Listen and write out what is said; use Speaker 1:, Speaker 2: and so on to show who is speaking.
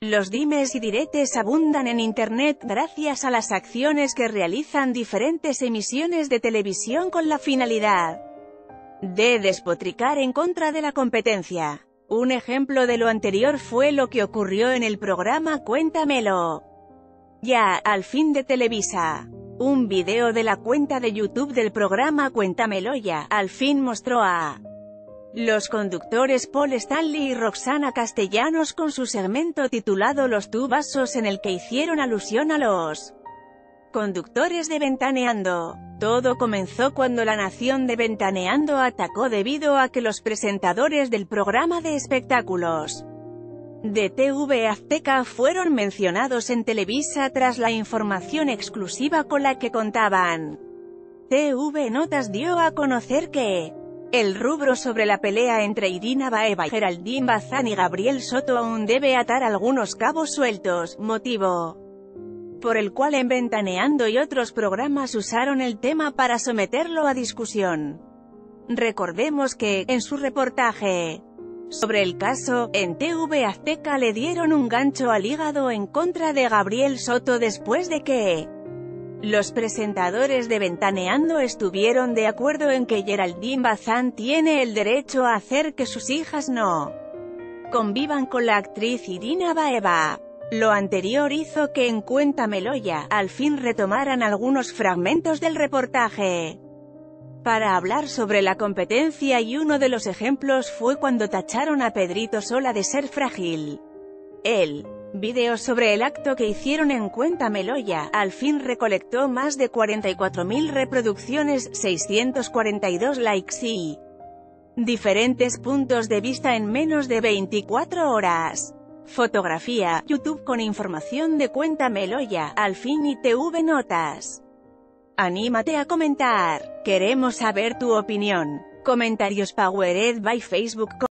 Speaker 1: Los dimes y diretes abundan en Internet gracias a las acciones que realizan diferentes emisiones de televisión con la finalidad de despotricar en contra de la competencia. Un ejemplo de lo anterior fue lo que ocurrió en el programa Cuéntamelo Ya, al fin de Televisa. Un video de la cuenta de YouTube del programa Cuéntamelo Ya, al fin mostró a los conductores Paul Stanley y Roxana Castellanos con su segmento titulado Los Tubasos, en el que hicieron alusión a los conductores de Ventaneando. Todo comenzó cuando la nación de Ventaneando atacó debido a que los presentadores del programa de espectáculos de TV Azteca fueron mencionados en Televisa tras la información exclusiva con la que contaban. TV Notas dio a conocer que el rubro sobre la pelea entre Irina Baeva, Geraldine Bazán y Gabriel Soto aún debe atar algunos cabos sueltos, motivo por el cual en Ventaneando y otros programas usaron el tema para someterlo a discusión. Recordemos que, en su reportaje sobre el caso, en TV Azteca le dieron un gancho al hígado en contra de Gabriel Soto después de que los presentadores de Ventaneando estuvieron de acuerdo en que Geraldine Bazán tiene el derecho a hacer que sus hijas no convivan con la actriz Irina Baeva. Lo anterior hizo que en Cuéntamelo Ya, al fin retomaran algunos fragmentos del reportaje para hablar sobre la competencia, y uno de los ejemplos fue cuando tacharon a Pedrito Sola de ser frágil. El video sobre el acto que hicieron en Cuéntamelo Ya, al fin recolectó más de 44.000 reproducciones, 642 likes y diferentes puntos de vista en menos de 24 horas. Fotografía, YouTube con información de Cuéntamelo Ya, al fin y TV Notas. Anímate a comentar. Queremos saber tu opinión. Comentarios powered by Facebook.